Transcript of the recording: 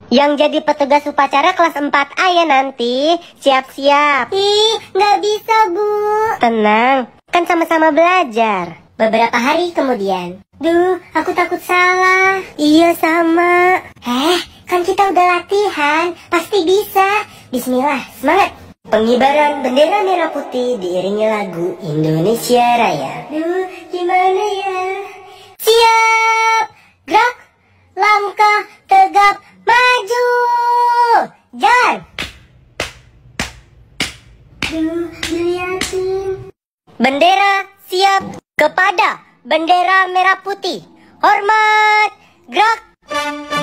Yang jadi petugas upacara kelas 4A ya nanti. Siap-siap. Ih, nggak bisa, Bu. Tenang, kan sama-sama belajar. Beberapa hari kemudian. Duh, aku takut salah. Iya sama. Kan kita udah latihan. Pasti bisa. Bismillah, semangat. Pengibaran bendera merah putih diiringi lagu Indonesia Raya. Duh, gimana ya? Siap, gerak, langkah, tegap, maju. Jalan. Duh, diliatin. Bendera siap kepada bendera merah putih. Hormat, gerak.